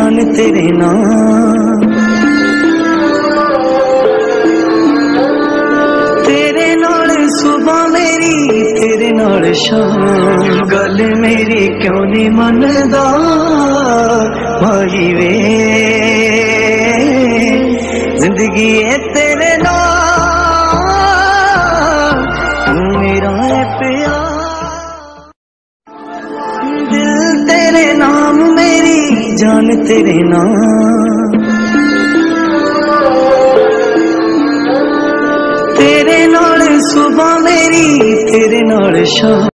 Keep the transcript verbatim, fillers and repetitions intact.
जान तेरे नाम, तेरे नाल सुबह मेरी तेरे नाल शाम, गल मेरी क्यों नहीं मनदा भाई वे, जिंदगी है तेरे नाल, तू मेरा है प्यार, दिल तेरे नाम मेरी जान तेरे नाम, तेरे नाल सुबह मेरी तेरे नाल शाम।